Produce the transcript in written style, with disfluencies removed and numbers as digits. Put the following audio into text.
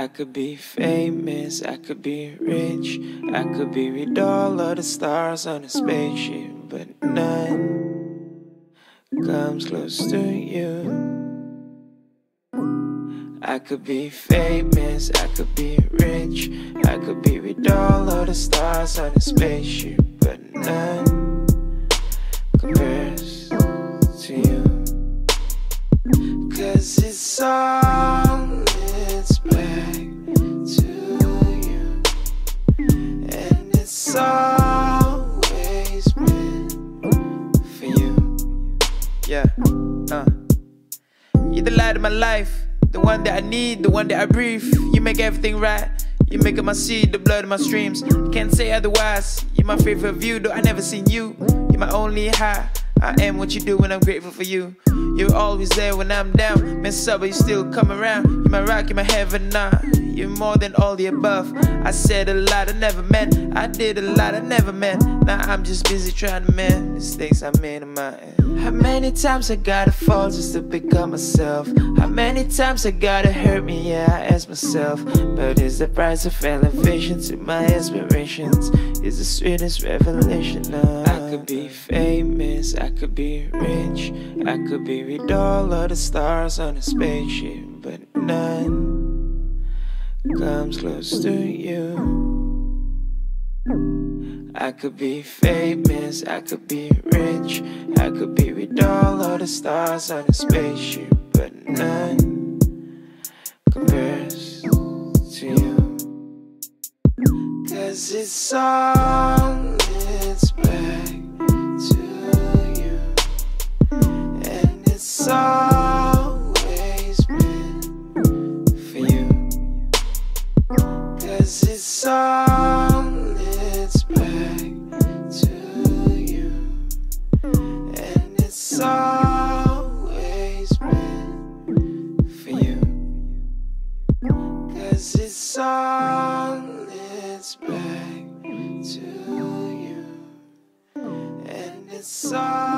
I could be famous, I could be rich, I could be with all of the stars on a spaceship, but none comes close to you. I could be famous, I could be rich, I could be with all of the stars on a spaceship, but none compares to you. 'Cause it's all it's back to you, and it's always been for you. Yeah, you're the light of my life, the one that I need, the one that I breathe. You make everything right. You make up my seed, the blood of my streams. Can't say otherwise. You're my favorite view, though I never seen you. You're my only high. I am what you do, and I'm grateful for you. You're always there when I'm down. Mess up, but you still come around. You're my rock, you're my heaven, nah. You're more than all the above. I said a lot I never meant. I did a lot I never meant. Now I'm just busy trying to mend mistakes I made in my end. How many times I gotta fall just to become myself? How many times I gotta hurt me, yeah, I ask myself. But is the price of elevation to my aspirations? Is the sweetest revelation. I could be famous, I could be rich, I could be with all of the stars on a spaceship, but none comes close to you. I could be famous, I could be rich, I could be with all of the stars on a spaceship, but none compares to you. 'Cause it's all it's back to you, and it's always been for you. 'Cause it's all it's back to you, and it's always been for you. 'Cause it's all it's back to you, and it's all